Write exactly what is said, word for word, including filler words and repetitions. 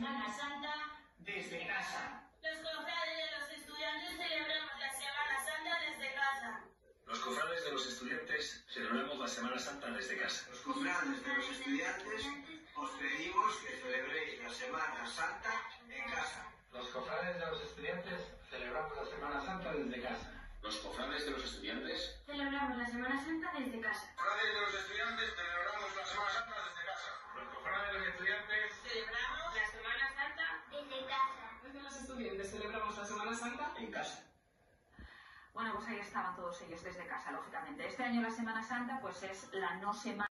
Semana Santa desde casa. Los cofrades de los estudiantes celebramos la Semana Santa desde casa. Los cofrades de los estudiantes celebramos la Semana Santa desde casa. Los cofrades de los estudiantes os pedimos que celebréis la Semana Santa en casa. Los cofrades de los estudiantes celebramos la Semana Santa desde casa. Los cofrades de los estudiantes Celebramos la Semana Santa desde casa. Los cofrades de los estudiantes celebramos la Semana Santa desde casa. Los cofrades de los estudiantes Celebramos la Semana Santa desde casa. Desde los estudiantes celebramos la Semana Santa En casa. Bueno, pues ahí estaban todos ellos desde casa, lógicamente. Este año la Semana Santa pues es la no semana